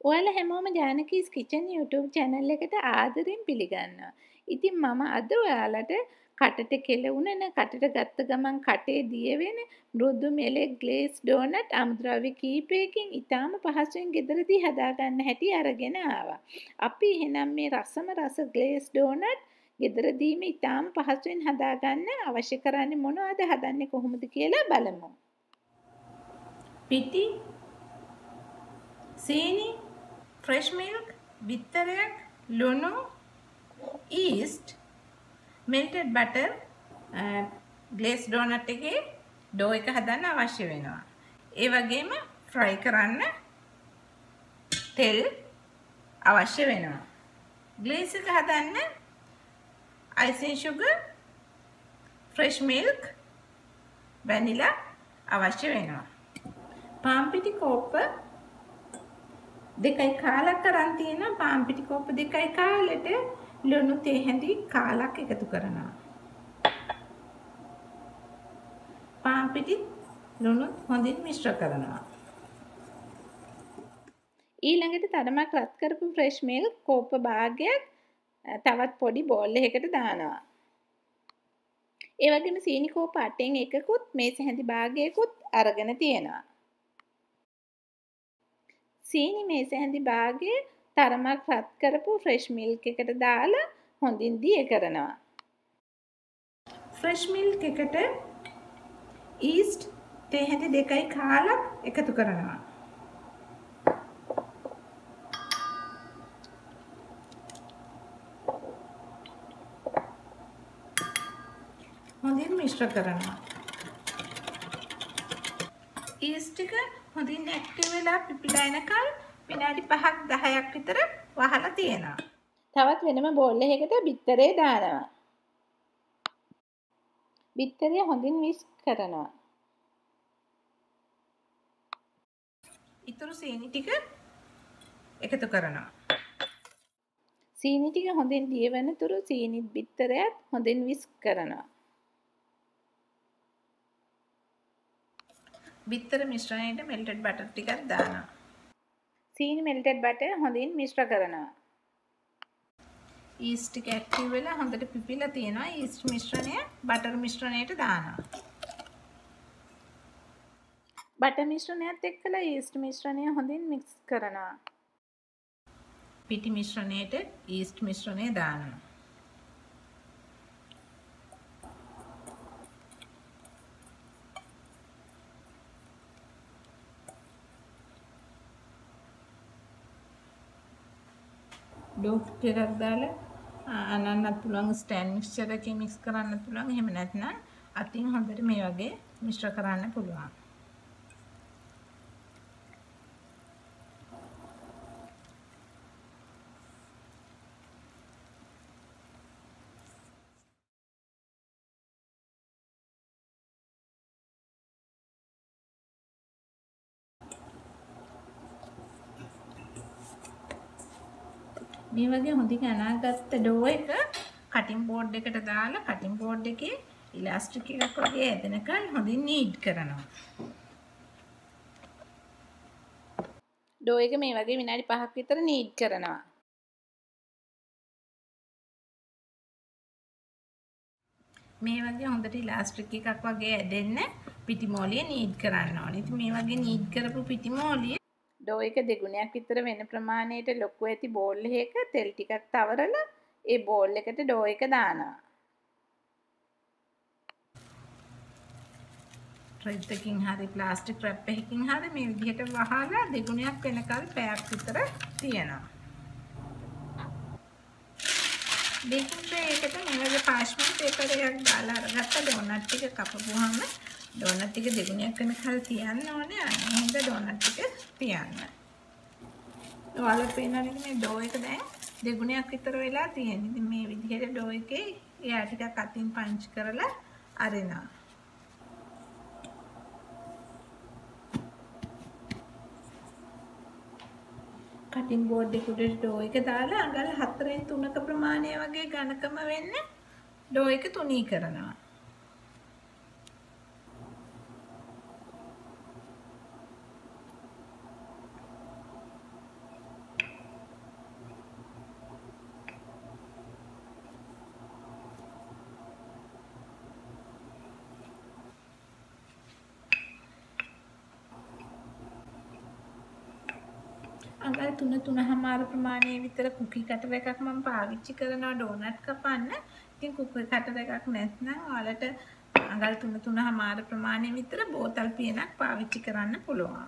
ඔයාලා හැමෝම ජානකීස් kitchen YouTube channel එකට ආදරෙන් පිළිගන්නවා. ඉතින් මම අද ඔයාලට කටට කෙලවුණන කටට ගත්ත ගමන් කටේ දිය වෙන මෘදු මෙලෙක් glazed donut අමුද්‍රව්‍ය කීපයකින් ඉතාම පහසුවෙන් ගෙදරදී හදාගන්න හැටි අරගෙන ආවා. අපි එහෙනම් මේ රසම රස glazed donut ගෙදරදීම ඉතාම පහසුවෙන් හදාගන්න අවශ්‍ය කරන්නේ මොනවද, හදන්නේ කොහොමද කියලා බලමු. පිටි, සීනි, fresh milk, බිත්තරයක්, ලුණු, yeast, melted butter, glazed donut එකේ dough එක හදන්න අවශ්‍ය වෙනවා. ඒ වගේම fry කරන්න තෙල් අවශ්‍ය වෙනවා. glaze එක හදන්න icing sugar, fresh milk, vanilla අවශ්‍ය වෙනවා. පාන් පිටි කෝප්ප දෙකයි කාලක් අරන් තියෙනවා. පාන් පිටි කෝප්ප දෙකයි කාලෙට ලුණු තේ හැඳි කාලක් එකතු කරනවා. පාන් පිටි ලුණුත් හොඳින් මිශ්‍ර කරනවා. ඊළඟට තරමක් රත් කරපු fresh milk කෝප්ප භාගයක් තවත් පොඩි බෝල් එකකට දානවා. ඒ වගේම සීනි කෝප්ප 8න් එකකුත් මේස හැඳි භාගයකුත් අරගෙන තියෙනවා. සීනි මේස හැඳි භාගයේ තරමක් රත් කරපු fresh milk එකට දාලා හොඳින් දිය කරනවා. fresh milk එකට yeast තේ හැඳි දෙකයි කාලක් එකතු කරනවා. හොඳින් මිශ්‍ර කරනවා. yeast එක හොඳින් ඇක්ටිව් වෙලා පිපිලා එනකල් විනාඩි 5ක් 10ක් විතර වහලා තියෙනවා. තවත් වෙනම බෝල් එකකට බිත්තරේ දානවා. බිත්තරේ හොඳින් විස්ක් කරනවා. ඊටු සීනි ටික එකතු කරනවා. සීනි ටික හොඳින් දිය වෙනතුරු සීනිත් බිත්තරයත් හොඳින් විස්ක් කරනවා. බිත්තර මිශ්‍රණයට melted butter ටිකක් දානවා. සීනි melted butter හොඳින් මිශ්‍ර කරනවා. yeast ටික ඇක්ටිව් වෙලා හොඳට පිපිලා තියෙනවා. yeast මිශ්‍රණය butter මිශ්‍රණයට දානවා. butter මිශ්‍රණයත් එක්කලා yeast මිශ්‍රණය හොඳින් මික්ස් කරනවා. පිටි මිශ්‍රණයට yeast මිශ්‍රණය දානවා. ඩෝට් ටිකක් දාලා අනන්නත් පුළුවන්, ස්ටෑන්ඩ් මික්ස්චර් එකකින් මික්ස් කරන්න පුළුවන්. එහෙම නැත්නම් අතින් හොඳට මේ වගේ මිශ්‍ර කරන්න පුළුවන්. මේ වගේ හොඳින් අනාගත්ත ඩෝ එක කටින් බෝඩ් එකට දාලා කටින් බෝඩ් එකේ ඉලාස්ටික් එකක් වගේ ඇදෙනකන් හොඳින් නීඩ් කරනවා. ඩෝ එක මේ වගේ විනාඩි 5ක් විතර නීඩ් කරනවා. මේ වගේ හොඳට ඉලාස්ටික් එකක් වගේ ඇදෙන්න පිටිමෝලිය නීඩ් කරන්න ඕනේ. ඉතින් මේ වගේ නීඩ් කරපු පිටිමෝලිය ඩෝ එක දෙගුණයක් විතර වෙන ප්‍රමාණයට ලොකු ඇති බෝල් එකක තෙල් ටිකක් තවරලා ඒ බෝල් එකට ඩෝ එක දානවා. ට්‍රේත් එකකින් හරි ප්ලාස්ටික් රැප් එකකින් හරි මේ විදිහට වහලා දෙගුණයක් වෙනකල් පැයක් විතර තියනවා. බේකින් ට්‍රේ එකට මේ වගේ පාර්ච්මන්ට් පේපර් එකක් දාලා අරගත්ත ඩෝනට් ටික කපපුවාම ඩෝනට් ටික දෙගුණයක් වෙනකල් තියන්න ඕනේ. අනිත් හින්දා ඩෝනට් ටික තියන්න. ඔයාලට පේනවා නේද මේ ඩෝ එක දැන් දෙගුණයක් විතර වෙලා තියෙන්නේ. ඉතින් මේ විදිහට ඩෝ එකේ එයා ටිකක් අතින් පංච් කරලා අරිනවා. කටින් බෝඩ් එකට ඩෝ එක දාලා අඟල් 4න් 3ක ප්‍රමාණය වගේ ඝනකම වෙන්න ඩෝ එක තුනී කරනවා. අඟල් 3-3.5 ප්‍රමාණය විතර කුකි කටර් එකක් මම පාවිච්චි කරනවා ඩෝනට් කපන්න. ඉතින් කුකි කටර් එකක් නැත්නම් ඔයාලට අඟල් 3-3.5 ප්‍රමාණය විතර බෝතල් පියනක් පාවිච්චි කරන්න පුළුවන්.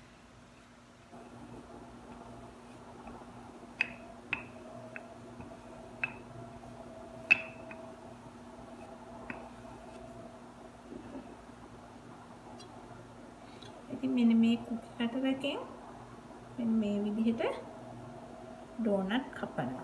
ඉතින් මෙන්න මේ කුකි කටර් එකෙන් මෙන්න මේ විදිහට ඩෝනට් කපනවා.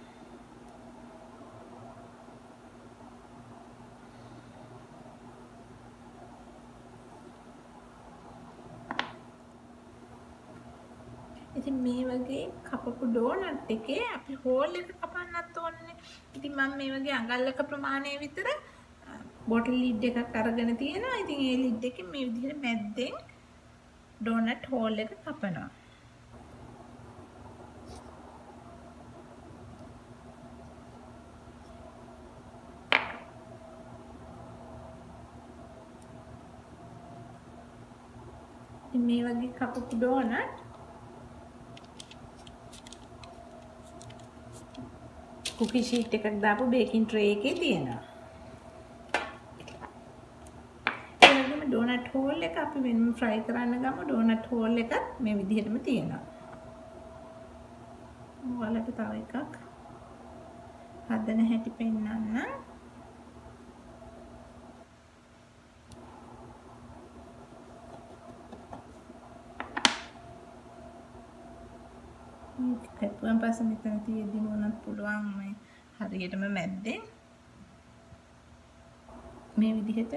ඉතින් මේ වගේ කපපු ඩෝනට් එකේ අපි හෝල් එක කපන්නත් ඕනේ. ඉතින් මම මේ වගේ අඟල් එක ප්‍රමාණය විතර බෝටල් ලිඩ් එකක් අරගෙන තියෙනවා. ඉතින් ඒ ලිඩ් එකෙන් මේ විදිහට මැද්දෙන් ඩෝනට් හෝල් එක කපනවා. ඉතින් මේ වගේ කපපු ඩෝනට් කුකි ෂීට් එකක් දාපු බේකින් ට්‍රේ එකේ තියෙනවා. ඒ වගේම ඩෝනට් හෝල් එක අපි වෙනම ෆ්‍රයි කරන්න ගමු. ඩෝනට් හෝල් එකත් මේ විදිහටම තියෙනවා. ඔයාලට තව එකක් හදන හැටි පෙන්නන්න. කැපුවන් පස්සේ මෙතන තියෙද්දි මොනක් පුළුවන් මේ හරියටම මැද්දෙන් මේ විදිහට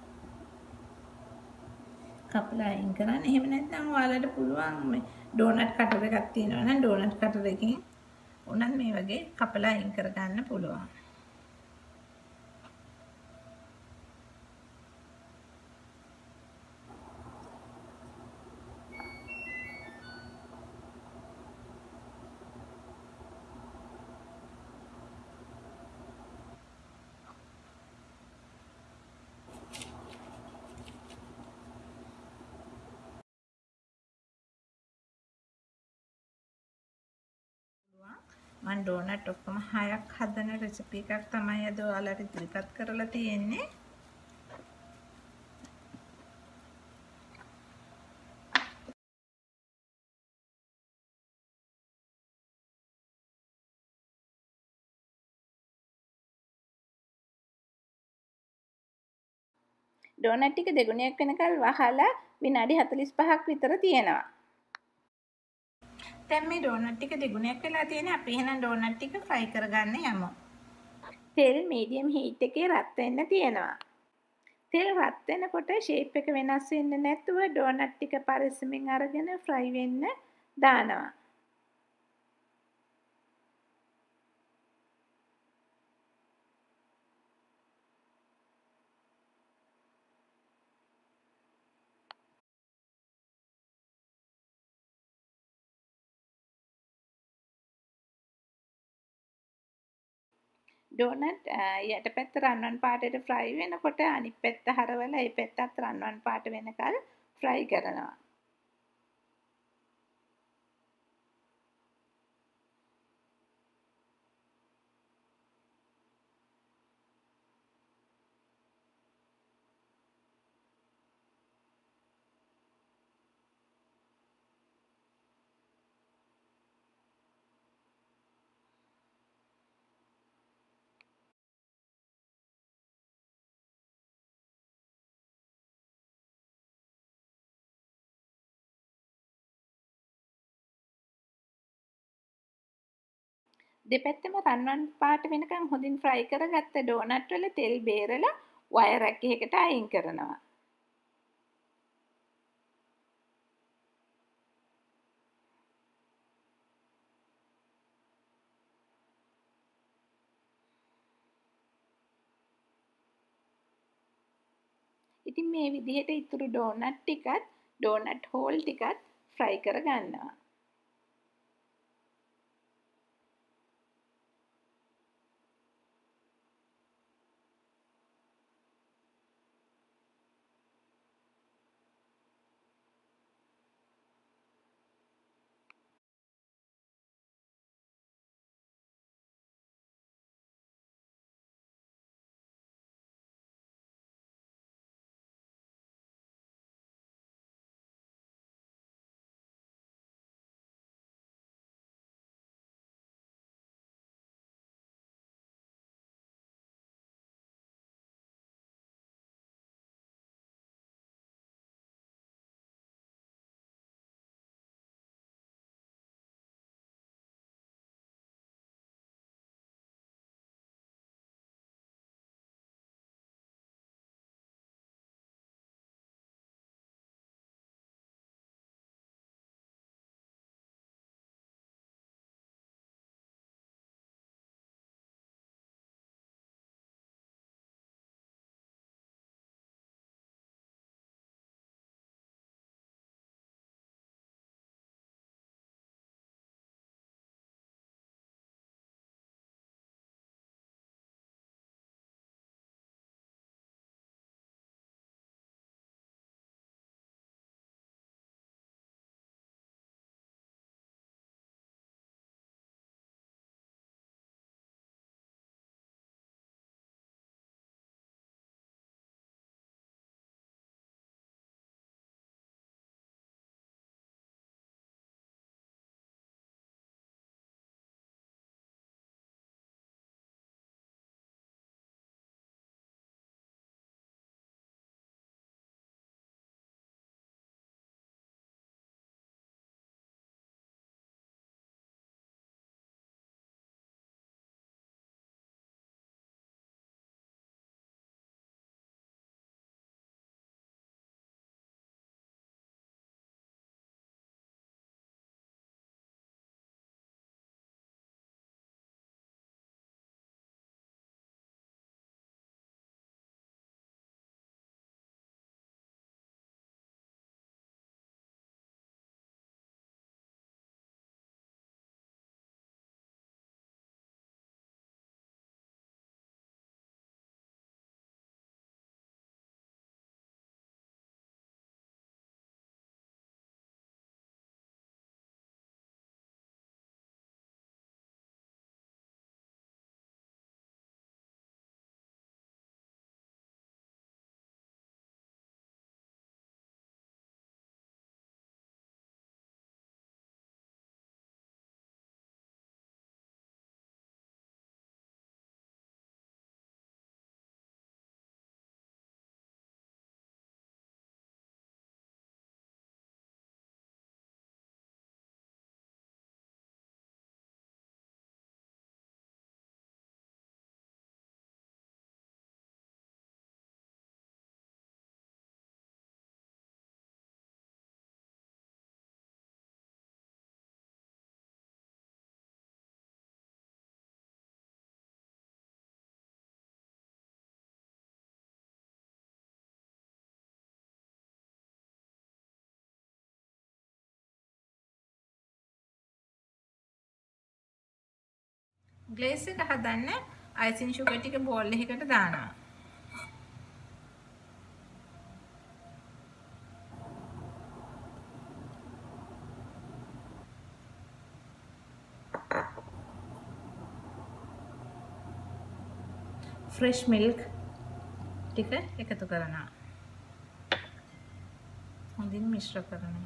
කපලා අයින් කරන්න. එහෙම නැත්නම් ඔයාලට පුළුවන් මේ ඩෝනට් කටර් එකක් තියෙනවා නම් ඩෝනට් කටර් එකකින් උනත් මේ වගේ කපලා අයින් කරගන්න පුළුවන්. මම ඩෝනට් ඔක්කොම 6ක් හදන රෙසිපි එකක් තමයි අද ඔයාලට ඉදිරිපත් කරලා තියෙන්නේ. ඩෝනට් ටික දෙගුණයක් වෙනකල් වහලා විනාඩි 45ක් විතර තියෙනවා. දැන් මේ ඩෝනට් ටික දෙගුණයක් වෙලා තියෙන්නේ. අපි එහෙනම් ඩෝනට් ටික ෆ්‍රයි කරගන්න යමු. තෙල් මීඩියම් හීට් එකේ රත් වෙන්න තියෙනවා. තෙල් රත් වෙනකොට ෂේප් එක වෙනස් වෙන්නේ නැතුව ඩෝනට් ටික පරිස්සමින් අරගෙන ෆ්‍රයි වෙන්න දානවා. ඩෝනට් යටපැත්ත රන්වන් පාටට ෆ්‍රයි වෙනකොට අනිත් පැත්ත හරවලා ඒ පැත්තත් රන්වන් පාට වෙනකල් ෆ්‍රයි කරනවා. දෙපැත්තම රන්වන් පාට වෙනකන් හොඳින් ෆ්‍රයි කරගත්ත ඩෝනට් වල තෙල් බේරලා වයර් එකකට අයින් කරනවා. ඉතින් මේ විදිහට ඉතුරු ඩෝනට් ටිකත් ඩෝනට් හෝල් ටිකත් ෆ්‍රයි කරගන්නවා. glaze එක හදන්න icing sugar ටික bowl එකකට දානවා. fresh milk ටික එකතු කරනවා. හොඳින් මිශ්‍ර කරනවා.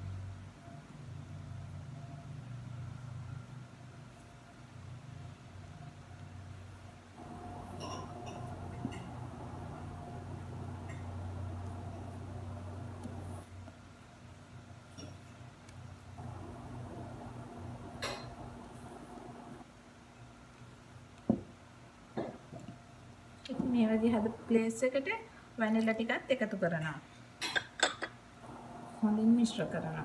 මේ වගේ හදපු glaze එකට vanilla ටිකත් එකතු කරනවා. හොඳින් මිශ්‍ර කරනවා.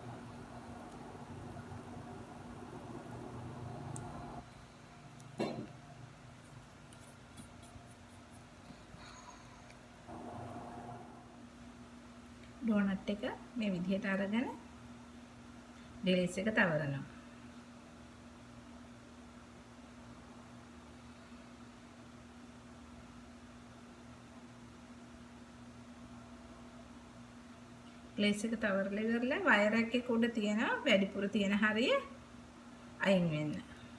donut එක මේ විදිහට අරගෙන glaze එක තවරනවා. glaze එක තවරලා ඉවරලා වයර් එකක උඩ තියෙන වැඩිපුර තියෙන හරිය අයින් වෙන්න.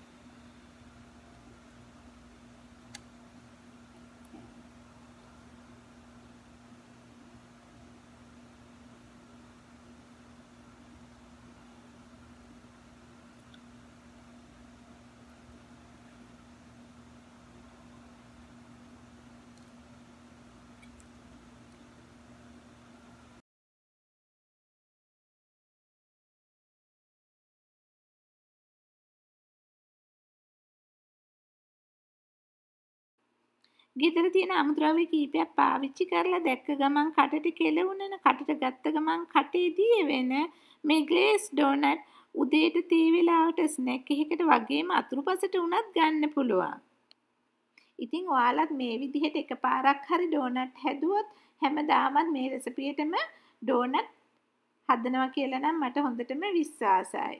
ගෙදර තියෙන අමුද්‍රව්‍ය කීපයක් පාවිච්චි කරලා දැක්ක ගමන් කටට කෙලවුනන කටට ගත්ත ගමන් කටේ දිය වෙන මේ glazed donut උදේට තේ වෙලාවට ස්නැක් එකකට වගේම අතුරුපසට උනත් ගන්න පුළුවන්. ඉතින් ඔයාලත් මේ විදිහට එකපාරක් හරි donut හැදුවොත් හැමදාමත් මේ රෙසිපියටම donut හදනවා කියලා නම් මට හොඳටම විශ්වාසයි.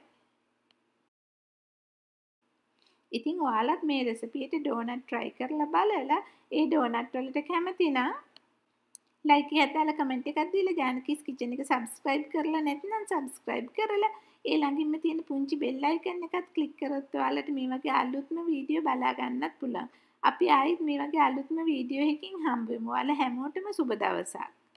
ඉතින් ඔයාලත් මේ රෙසිපියට donut try කරලා බලලා ඒ donut වලට කැමති නම් like එකක් දාලා comment එකක් දීලා ජානකීස් kitchen එක subscribe කරලා නැත්නම් subscribe කරලා ඒ ළඟින්ම තියෙන පුංචි bell icon එකත් click කරොත් ඔයාලට මේ වගේ අලුත්ම වීඩියෝ බලා ගන්නත් පුළුවන්. අපි ආයෙත් මේ වගේ අලුත්ම වීඩියෝ එකකින් හම්බ වෙමු. ඔයාලා හැමෝටම සුබ දවසක්.